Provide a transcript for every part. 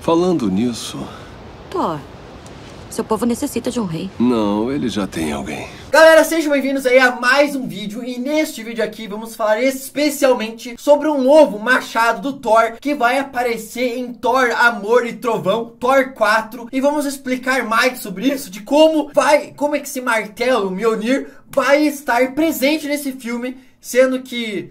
Falando nisso... Thor, seu povo necessita de um rei. Não, ele já tem alguém. Galera, sejam bem-vindos aí a mais um vídeo. E neste vídeo aqui vamos falar especialmente sobre um novo machado do Thor que vai aparecer em Thor, Amor e Trovão, Thor 4. E vamos explicar mais sobre isso, de como é que esse martelo, o Mjolnir, vai estar presente nesse filme, sendo que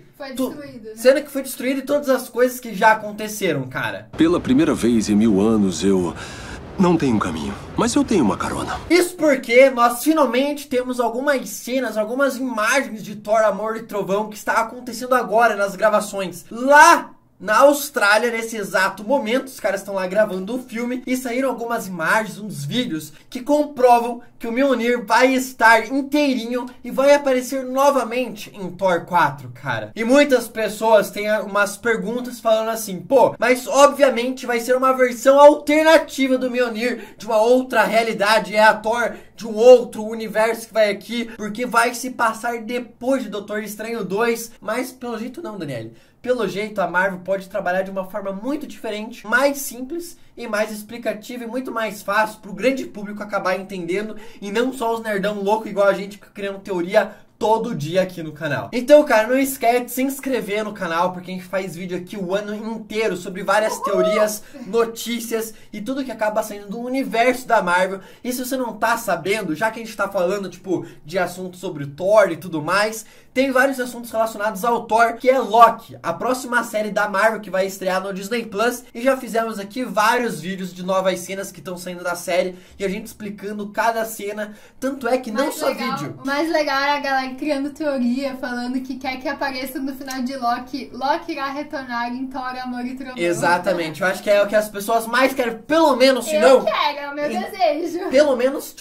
foi destruído e todas as coisas que já aconteceram, cara. Pela primeira vez em 1000 anos eu não tenho um caminho, mas eu tenho uma carona. Isso porque nós finalmente temos algumas cenas, algumas imagens de Thor, Amor e Trovão que está acontecendo agora nas gravações lá na Austrália. Nesse exato momento, os caras estão lá gravando o filme e saíram algumas imagens, uns vídeos que comprovam que o Mjolnir vai estar inteirinho e vai aparecer novamente em Thor 4, cara. E muitas pessoas têm umas perguntas falando assim, pô, mas obviamente vai ser uma versão alternativa do Mjolnir, de uma outra realidade, é a Thor de um outro universo que vai aqui, porque vai se passar depois de Doutor Estranho 2, mas pelo jeito não, Daniele. Pelo jeito, a Marvel pode trabalhar de uma forma muito diferente, mais simples e mais explicativa e muito mais fácil para o grande público acabar entendendo e não só os nerdão louco igual a gente criando teoria todo dia aqui no canal. Então, cara, não esquece de se inscrever no canal, porque a gente faz vídeo aqui o ano inteiro sobre várias teorias, notícias e tudo que acaba saindo do universo da Marvel. E se você não tá sabendo, já que a gente tá falando, tipo, de assuntos sobre o Thor e tudo mais, tem vários assuntos relacionados ao Thor, que é Loki, a próxima série da Marvel que vai estrear no Disney Plus. E já fizemos aqui vários vídeos de novas cenas que estão saindo da série e a gente explicando cada cena. Tanto é que não só vídeo. O mais legal é a galera criando teoria, falando que quer que apareça no final de Loki. Loki irá retornar em Thor, Amor e Trovão. Exatamente, eu acho que é o que as pessoas mais querem, pelo menos, se não... Eu quero, é o meu desejo. Pelo menos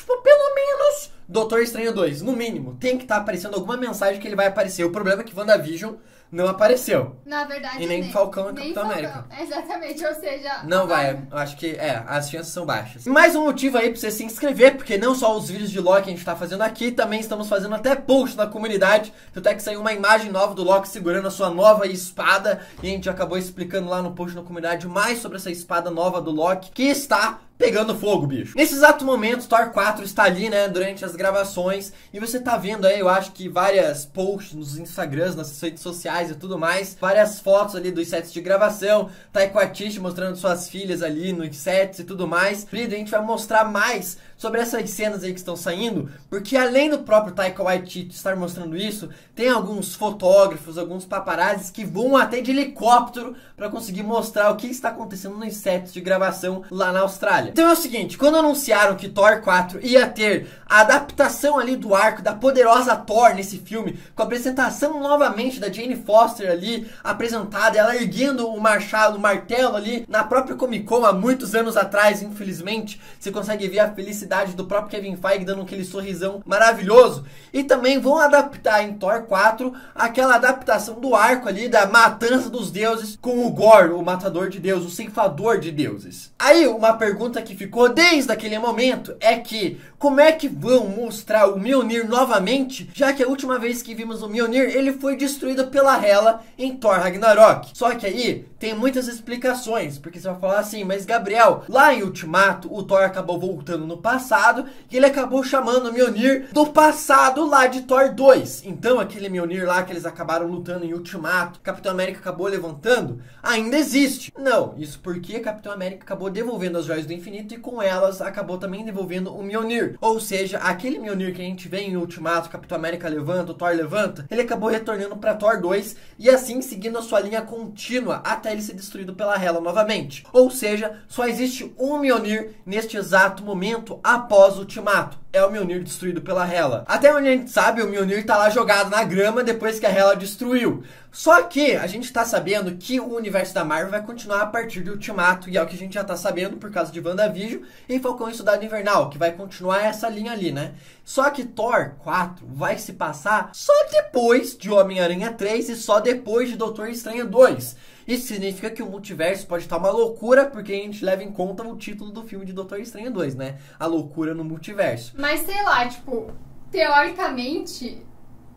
Doutor Estranho 2, no mínimo, tem que estar aparecendo alguma mensagem que ele vai aparecer. O problema é que WandaVision não apareceu. Na verdade, e nem Falcão e Capitão América. Exatamente, ou seja... Não vai, eu acho que, as chances são baixas. E mais um motivo aí pra você se inscrever, porque não só os vídeos de Loki a gente tá fazendo aqui, também estamos fazendo até post na comunidade. Tanto é que saiu uma imagem nova do Loki segurando a sua nova espada, e a gente acabou explicando lá no post na comunidade mais sobre essa espada nova do Loki, que está pegando fogo, bicho. Nesse exato momento, Thor 4 está ali, né, durante as gravações, e você tá vendo aí, eu acho que várias posts nos Instagrams, nas redes sociais e tudo mais, várias fotos ali dos sets de gravação, Taika Waititi mostrando suas filhas ali nos sets e tudo mais. A gente vai mostrar mais sobre essas cenas aí que estão saindo, porque além do próprio Taika Waititi estar mostrando isso, tem alguns fotógrafos, alguns paparazzis que vão até de helicóptero para conseguir mostrar o que está acontecendo nos sets de gravação lá na Austrália. Então é o seguinte, quando anunciaram que Thor 4 ia ter a adaptação ali do arco da poderosa Thor nesse filme, com a apresentação novamente da Jane Foster ali, apresentada, ela erguendo o machado, o martelo ali, na própria Comic Con há muitos anos atrás, infelizmente, você consegue ver a felicidade do próprio Kevin Feige dando aquele sorrisão maravilhoso. E também vão adaptar em Thor 4 aquela adaptação do arco ali, da matança dos deuses, com o Gore, o matador de deuses, o ceifador de deuses. Aí, uma pergunta que ficou desde aquele momento é que, como é que vão mostrar o Mjolnir novamente, já que a última vez que vimos o Mjolnir, ele foi destruído pela Hela em Thor Ragnarok. Só que aí tem muitas explicações, porque você vai falar assim, mas Gabriel, lá em Ultimato, o Thor acabou voltando no passado e ele acabou chamando o Mjolnir do passado lá de Thor 2. Então aquele Mjolnir lá que eles acabaram lutando em Ultimato, Capitão América acabou levantando, ainda existe. Não, isso porque Capitão América acabou devolvendo as joias do infinito e com elas acabou também devolvendo o Mjolnir. Ou seja, aquele Mjolnir que a gente vê em Ultimato, Capitão América levanta, o Thor levanta, ele acabou retornando para Thor 2 e assim seguindo a sua linha contínua até ele ser destruído pela Hela novamente. Ou seja, só existe um Mjolnir neste exato momento após o Ultimato. É o Mjolnir destruído pela Hela. Até onde a gente sabe, o Mjolnir tá lá jogado na grama depois que a Hela destruiu. Só que a gente tá sabendo que o universo da Marvel vai continuar a partir de Ultimato, e é o que a gente já tá sabendo por causa de WandaVision e Falcão e Soldado Invernal, que vai continuar essa linha ali, né? Só que Thor 4 vai se passar só depois de Homem-Aranha 3 e só depois de Doutor Estranho 2. Isso significa que o multiverso pode estar uma loucura, porque a gente leva em conta o título do filme de Doutor Estranho 2, né? A loucura no multiverso. Mas sei lá, tipo, teoricamente,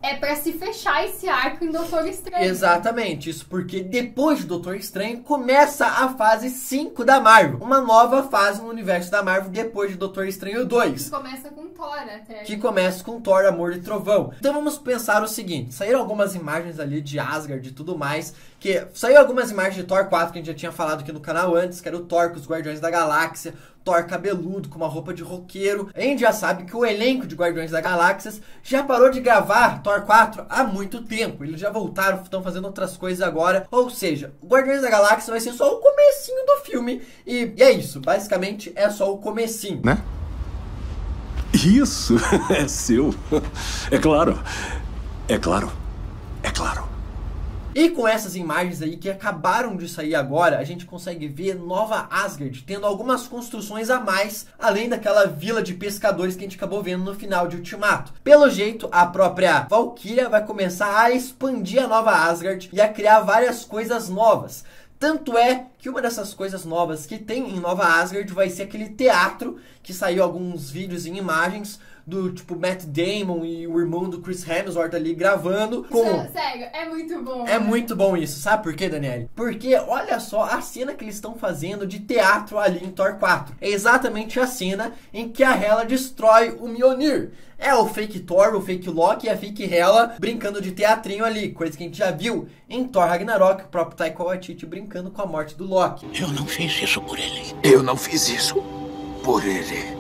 É pra se fechar esse arco em Doutor Estranho. Exatamente, isso porque depois de Doutor Estranho começa a fase 5 da Marvel. Uma nova fase no universo da Marvel depois de Doutor Estranho 2. Que começa com Thor até. Que começa com Thor, Amor e Trovão. Então vamos pensar o seguinte, saíram algumas imagens ali de Asgard e tudo mais, que saiu algumas imagens de Thor 4 que a gente já tinha falado aqui no canal antes, que era o Thor com os Guardiões da Galáxia, Thor cabeludo, com uma roupa de roqueiro. A gente já sabe que o elenco de Guardiões da Galáxia já parou de gravar Thor 4 há muito tempo. Eles já voltaram, estão fazendo outras coisas agora. Ou seja, o Guardiões da Galáxia vai ser só o comecinho do filme. E é isso, basicamente é só o comecinho. Né? Isso é seu. É claro. É claro. É claro. E com essas imagens aí que acabaram de sair agora, a gente consegue ver Nova Asgard tendo algumas construções a mais, além daquela vila de pescadores que a gente acabou vendo no final de Ultimato. Pelo jeito, a própria Valkyria vai começar a expandir a Nova Asgard e a criar várias coisas novas. Tanto é que uma dessas coisas novas que tem em Nova Asgard vai ser aquele teatro que saiu alguns vídeos e imagens do tipo Matt Damon e o irmão do Chris Hemsworth ali gravando com... Sério, é muito bom. É muito bom isso, sabe por quê, Daniele? Porque olha só a cena que eles estão fazendo de teatro ali em Thor 4. É exatamente a cena em que a Hela destrói o Mjolnir. É o fake Thor, o fake Loki e a fake Hela brincando de teatrinho ali, coisa que a gente já viu em Thor Ragnarok, o próprio Taika Waititi brincando com a morte do Loki. Eu não fiz isso por ele. Eu não fiz isso por ele.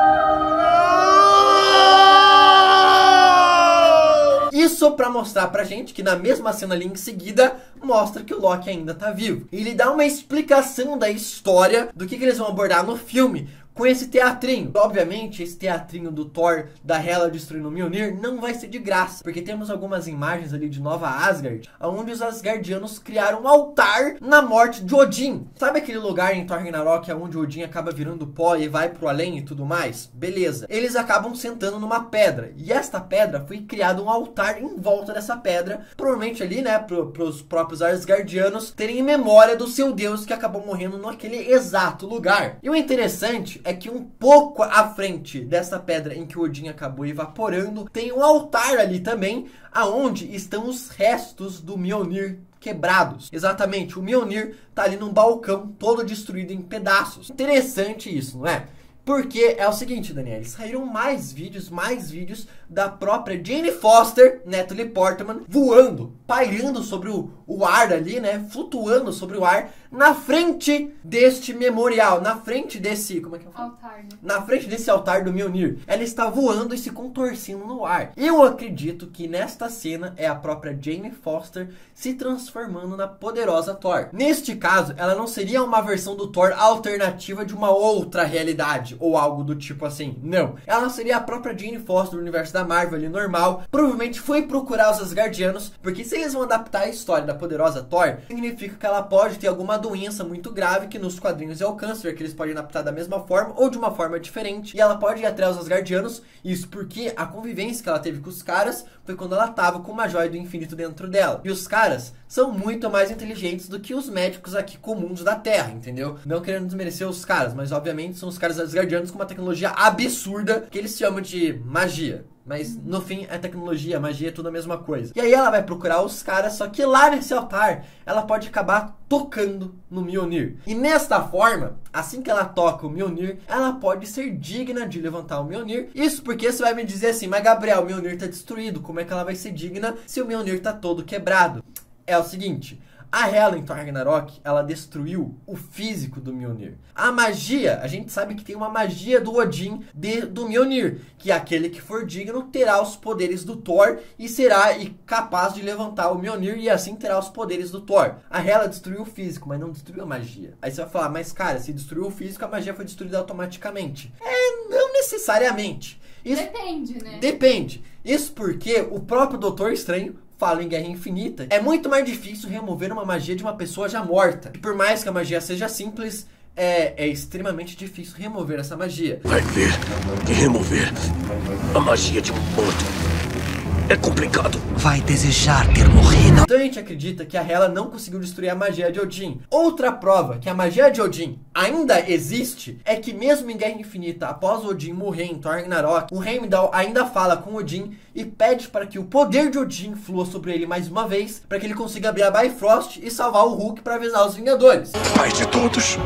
Isso pra mostrar pra gente que na mesma cena ali em seguida, mostra que o Loki ainda tá vivo. E ele dá uma explicação da história do que eles vão abordar no filme com esse teatrinho. Obviamente, esse teatrinho do Thor, da Hela destruindo o Mjolnir, não vai ser de graça, porque temos algumas imagens ali de Nova Asgard, onde os Asgardianos criaram um altar na morte de Odin. Sabe aquele lugar em Thor Ragnarok onde Odin acaba virando pó e vai pro além e tudo mais? Beleza. Eles acabam sentando numa pedra, e esta pedra foi criado um altar em volta dessa pedra, provavelmente ali, né, pros próprios Asgardianos terem memória do seu deus que acabou morrendo naquele exato lugar. E o interessante é que um pouco à frente dessa pedra em que o Odin acabou evaporando, tem um altar ali também, aonde estão os restos do Mjolnir quebrados. Exatamente, o Mjolnir tá ali num balcão todo destruído em pedaços. Interessante isso, não é? Porque é o seguinte, Daniel, saíram mais vídeos da própria Jane Foster, Natalie Portman, voando, pairando sobre o ar ali, né, flutuando sobre o ar, na frente deste memorial, na frente desse, como é que eu falo? Altar, né? Na frente desse altar do Mjolnir. Ela está voando e se contorcendo no ar. Eu acredito que nesta cena é a própria Jane Foster se transformando na poderosa Thor. Neste caso, ela não seria uma versão do Thor alternativa de uma outra realidade, ou algo do tipo assim, não. Ela seria a própria Jane Foster do universo da Marvel ali normal, provavelmente foi procurar os Asgardianos, porque se eles vão adaptar a história da poderosa Thor, significa que ela pode ter alguma doença muito grave, que nos quadrinhos é o câncer, que eles podem adaptar da mesma forma, ou de uma forma diferente, e ela pode ir atrás dos Asgardianos, isso porque a convivência que ela teve com os caras foi quando ela tava com uma joia do infinito dentro dela. E os caras são muito mais inteligentes do que os médicos aqui comuns da Terra, entendeu? Não querendo desmerecer os caras, mas obviamente são os caras Asgardianos com uma tecnologia absurda que eles chamam de magia. Mas no fim é tecnologia, magia é tudo a mesma coisa. E aí ela vai procurar os caras, só que lá nesse altar ela pode acabar tocando no Mjolnir. E nesta forma, assim que ela toca o Mjolnir, ela pode ser digna de levantar o Mjolnir. Isso porque você vai me dizer assim, mas Gabriel, o Mjolnir tá destruído, como é que ela vai ser digna se o Mjolnir tá todo quebrado? É o seguinte, a Hela em Thor Ragnarok, ela destruiu o físico do Mjolnir. A magia, a gente sabe que tem uma magia do Odin do Mjolnir, que aquele que for digno terá os poderes do Thor e será capaz de levantar o Mjolnir e assim terá os poderes do Thor. A Hela destruiu o físico, mas não destruiu a magia. Aí você vai falar, mas cara, se destruiu o físico, a magia foi destruída automaticamente. Não necessariamente. Isso depende, né? Depende. Isso porque o próprio Doutor Estranho fala em Guerra Infinita, é muito mais difícil remover uma magia de uma pessoa já morta. E por mais que a magia seja simples, é extremamente difícil remover essa magia. Vai ver que remover a magia de um morto É complicado. Vai desejar ter morrido. Então a gente acredita que a Hela não conseguiu destruir a magia de Odin. Outra prova que a magia de Odin ainda existe é que mesmo em Guerra Infinita, após Odin morrer em Thor Ragnarok, o Heimdall ainda fala com Odin e pede para que o poder de Odin flua sobre ele mais uma vez, para que ele consiga abrir a Bifrost e salvar o Hulk para avisar os Vingadores. Pai de todos,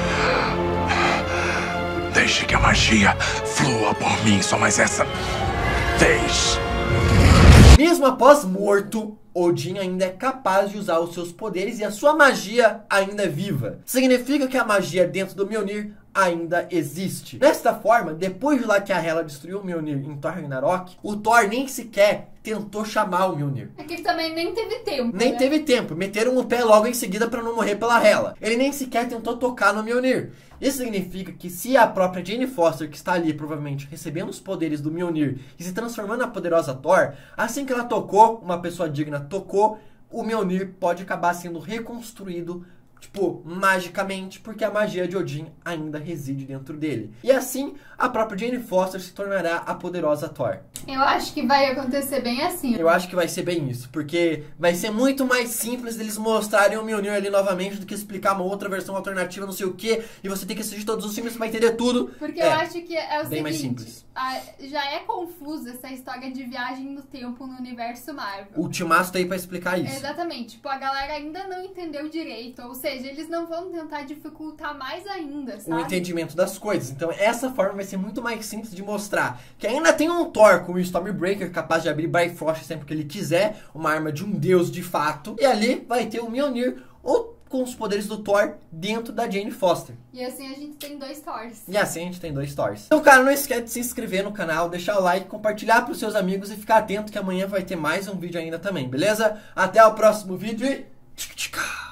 deixe que a magia flua por mim só mais essa vez. Mesmo após morto, Odin ainda é capaz de usar os seus poderes e a sua magia ainda é viva. Significa que a magia dentro do Mjolnir ainda existe. Desta forma, depois de lá que a Hela destruiu o Mjolnir em Thor Ragnarok, o Thor nem sequer tentou chamar o Mjolnir. É que ele também nem teve tempo. Nem né? teve tempo. Meteram o pé logo em seguida para não morrer pela Hela. Ele nem sequer tentou tocar no Mjolnir. Isso significa que se a própria Jane Foster, que está ali provavelmente recebendo os poderes do Mjolnir e se transformando na poderosa Thor, assim que ela tocou, uma pessoa digna tocou, o Mjolnir pode acabar sendo reconstruído, tipo, magicamente, porque a magia de Odin ainda reside dentro dele. E assim, a própria Jane Foster se tornará a poderosa Thor. Eu acho que vai acontecer bem assim. Eu acho que vai ser bem isso, porque vai ser muito mais simples deles mostrarem o Mjolnir ali novamente do que explicar uma outra versão alternativa, não sei o que, e você tem que assistir todos os filmes pra entender tudo. Porque eu acho que é o bem mais seguinte, simples. Já é confusa essa história de viagem no tempo no universo Marvel. O Ultimato tá aí pra explicar isso. Exatamente, tipo, a galera ainda não entendeu direito, ou seja, eles não vão tentar dificultar mais ainda, sabe? O entendimento das coisas. Então essa forma vai ser muito mais simples de mostrar que ainda tem um Thor com o Stormbreaker capaz de abrir Bifrost sempre que ele quiser, uma arma de um deus de fato, e ali vai ter o Mjolnir ou com os poderes do Thor dentro da Jane Foster. E assim a gente tem 2 Thors. E assim a gente tem 2 Thors. Então, cara, não esquece de se inscrever no canal, deixar o like, compartilhar pros seus amigos e ficar atento que amanhã vai ter mais um vídeo ainda também, beleza? Até o próximo vídeo e... tchic, tchic.